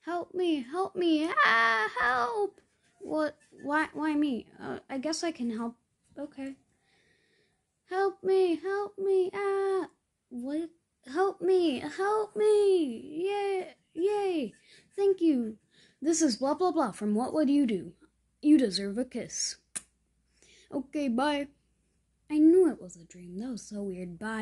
Help me, help me, ah, help! What, why me? I guess I can help, okay. Help me, ah! What? Help me, yay, thank you. This is blah blah blah from What Would You Do? You deserve a kiss. Okay, bye. I knew it was a dream, that was so weird, bye.